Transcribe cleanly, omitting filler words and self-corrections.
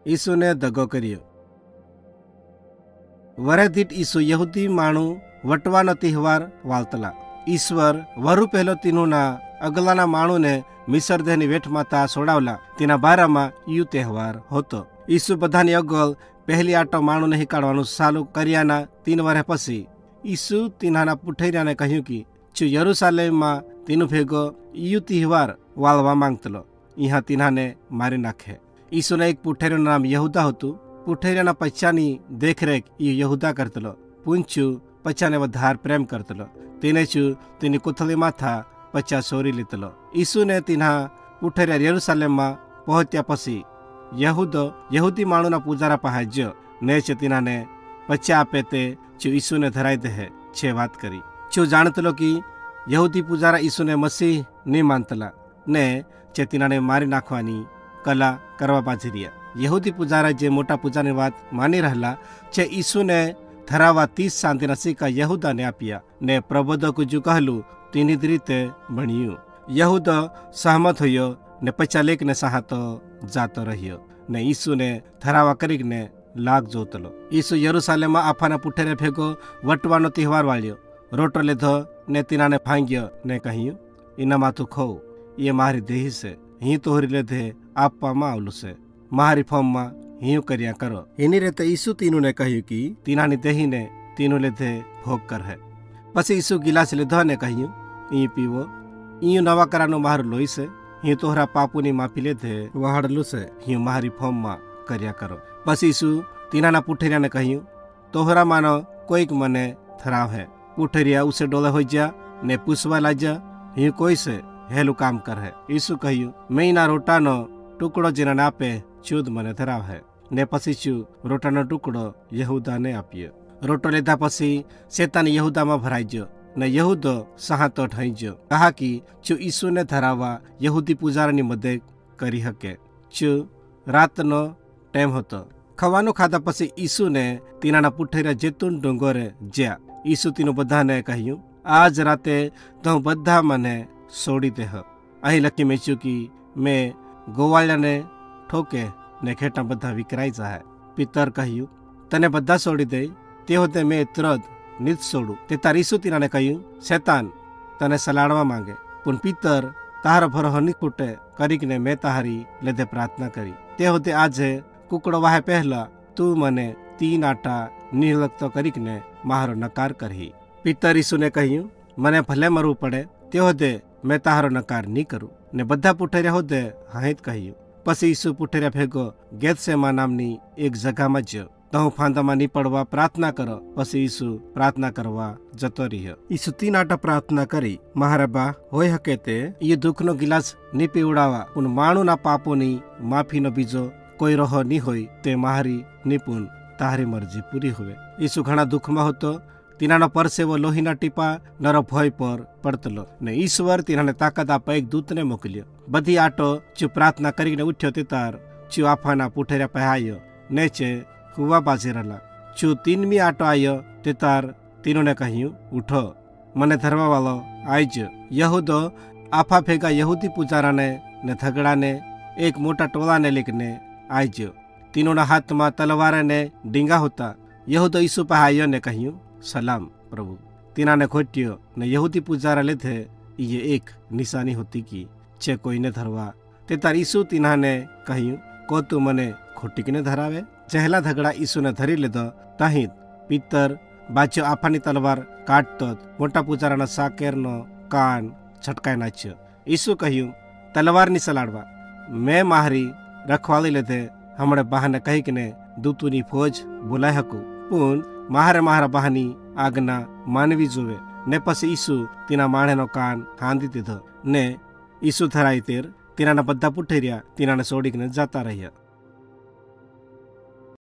ઈસુને દગો કર્યો. વરેધીટ ઈસુ યહૂદી માણું વટવાનો તહેવાર વાળતલા. ઈશ્વર વરુ પહેલો તીનુના અગલાના માણુને મિસર દેહની વેઠમાં સોડાવલા તેના બારામાં યુ તહેવાર હતો. ઈસુ બધાની અગલ પહેલી આટો માણુને હિકાડવાનું ચાલુ કર્યાના 3 વર્ષ પછી ઈસુ તીનાના પુઠેરિયાને કહ્યું કે છું યરુસાલેમમાં તેનું ભેગો યુ તહેવાર વાળવા માંગતલો. અહીંયા તીનાને મારી નાખે. ઈસુના એક પુઠેરિયાનું નામ યહુદા હતું. પુઠેરિયાના પચ્ચાની દેખરેખ એ યહુદા કરતલો. પૂંછું પચ્ચાને વધારે પ્રેમ કરતલો. તેને છું તેની કોથળીમાં પચ્ચા ચોરી લીધેલો. ઈસુને તેના પુઠેરિયા યરુસાલેમમાં પહોંચ્યા પછી યહૂદી માણુના પૂજારા પાસે જ્યો ને છે તેનાને પચ્ચા આપે તે છું ઈસુને ધરાઈ દે છે વાત કરી. છું જાણતલો કે યહૂદી પૂજારા ઈસુને મસીહ નહીં માનતલા ને છે તેનાને મારી નાખવાની કલા કરવા પાછી રહ્યા. યહૂદી પૂજારા જે મોટા પૂજાની વાત માની રહેલા છે ઈસુને ધરાવવા 30 શાંતિના સિક્કા યહુદાને આપ્યા ને પ્રબોધકો જો કહેલું તેની જ રીતે બન્યું. યહૂદો સહમત થયો ને પચ્ચા લેકને સહાતો જાતો રહ્યો ને ઈસુને ધરાવા કરીને લાગ જોતલો. ઈસુ યરુસાલેમમાં આફાના પુઠેરે ભેગો વટવાનો તહેવાર વાળ્યો. રોટો લીધો ને તીનાને ભાંગ્યો ને કહ્યું એના માથું ખોવ, એ મારી દેહી છે, અહીં તોહરી લીધે આપવામાં આવેલું છે, મારી ફોર્મમાં હિયું કર્યા કરો. એની રીતે ઈસુ તીનુને કહ્યું કે તીનાની દેહીને તીનું લીધે ભોગ કરે. પછી ઈસુ ગિલાસ લીધો ને કહ્યું ઈ પીવો, ઈયું નવા કરાનું મારું લોહી છે, હું તોહરા પાપુની માફી લીધે વહાડલું છે, હું મારી ફોર્મમાં કર્યા કરો. પછી ઈસુ તીનાના પુઠેરિયાને કહ્યું તોહરામાંનો કોઈક મને થરાવે. પુઠેરિયા ઉસે ડોલે હોઈ જા ને પૂછવા લાગ્યા હું કોઈ છે હેલું કામ કરે. ઈસુ કહ્યું મેંના રોટાનો ટુકડો જેને આપે ચૂદ મને ધરાવે. ને પછી છું રોટાનો ટુકડો યહુદાને આપ્યો. રોટો લીધા પછી શેતાન યહુદામાં ભરાઈ ગયો ને યહૂદો સહાતો થઈ ગયો. કહા કે છું ઈસુને ધરાવવા યહૂદી પૂજારાની મદદ કરી શકે. છું રાતનો ટાઈમ હતો. ખાવાનું ખાધા પછી ઈસુને તીનાના પુઠેરિયા જેતુન ડુંગરે જ્યાં. ઈસુ તીનું બધાને કહ્યું આજ રાતે તો બધા મને છોડી દેહ. અહીં લખી મેચ્યું કે મેં ગોવાળિયાને ઠોકે ને ખેટા બધા વિકરાઈ જાય. પિતર કહ્યું તને બધા છોડી દે તે હોતે મેં તરત નિત છોડું. તે તાર ઈસુ તીનાને કહ્યું શેતાન તને સલાડવા માંગે, પણ પિતર તારો ભરો ની ખૂટે કરીને મેં તારી લીધે પ્રાર્થના કરી. તે હોતે આજે કુકડો વાહે પહેલા તું મને 3 આટા નિર્લગતો કરીને મારો નકાર કરી. પિતર ઈસુને કહ્યું મને ભલે મરવું પડે તે હોતે મેં તારો નકાર નહીં કરું. ને બધા પુઠેરિયા હોતે હાઈત કહ્યું. પછી ઈસુ પુઠેરિયા ભેગો ગેતસેમા નામની એક જગામાં જ્યો. તો ફાંદામાં નીપડવા પ્રાર્થના કરો. પછી ઈસુ પ્રાર્થના કરવા જતો રહ્યો. ઈસુ 3 આટા પ્રાર્થના કરી મારા બા હોય હકે તે એ દુઃખનો ગિલાસ ની પીવડાવા, પણ માણુના પાપોની માફીનો બીજો કોઈ રહો નહીં હોય તે મારી નિપુણ તારી મરજી પૂરી હોય. ઈસુ ઘણા દુઃખમાં હતો. તીનાનો પરસેવો લોહીના ટીપા નરો ભય પર પડતલો ને ઈશ્વર તીનાને તાકાત આપવા એક દૂતને મોકલ્યો. બધી આટો ચુ પ્રાર્થના કરીને ઉઠ્યો તે તાર ચુ આફાના પુઠેરિયા પહેરાયો ને છે હુવા બાજી રહેલા. ચુ 3મી આટો આવ્યો તે તાર તીનુને કહ્યું ઉઠો મને ધરવા વાળો આઈજ. યહૂદો આફા ભેગા યહૂદી પૂજારાને ને થગડાને એક મોટા ટોળાને લઈને આઈજો. તીનોના હાથમાં તલવારે ને ડીંગા હતા. યહૂદો ઈસુ પાસે આવ્યો ને કહ્યું સલામ પ્રભુ. તીનાને ખોટ્યો ને યહૂદી પૂજારા લીધે એ એક નિશાની હતી કે છે કોઈને ધરવા. તે તાર ઈસુ તીનાને કહ્યું કો તું મને ખોટીને ધરાવે. જહેલા ધગડા ઈસુને ધરી લીધો. તહીં પિત્તર બાચ્યો આફાની તલવાર કાઢતો મોટા પૂજારાના સાકેરનો કાન છટકાઈ નાખ્યો. ઈસુ કહ્યું તલવારની સલાડવા મેં મારી રખવાળી લીધે હમણાં બહાને કહીને દૂતોની ફોજ બોલાઈ શકું, પણ મારા બહાની આજ્ઞા માનવી જોવે. ને પછી ઈસુ તેના માણેનો કાન હાંધી દીધો ને ઈસુ ધરાઈ તેર તીનાના બધા પુઠેરિયા તીનાને છોડીને જતા રહ્યા.